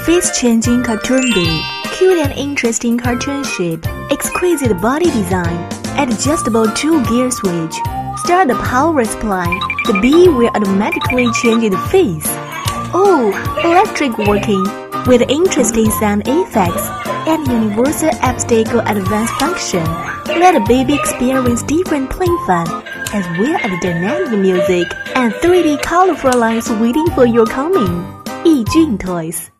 face-changing cartoon beam, cute and interesting cartoon shape, exquisite body design, adjustable 2-gear switch. Start the power supply. The bee will automatically change its face. Oh, electric working, with interesting sound effects and universal obstacle advanced function. Let the baby experience different play fun, as well as dynamic music and 3D colorful lines waiting for your coming. Yijun Toys.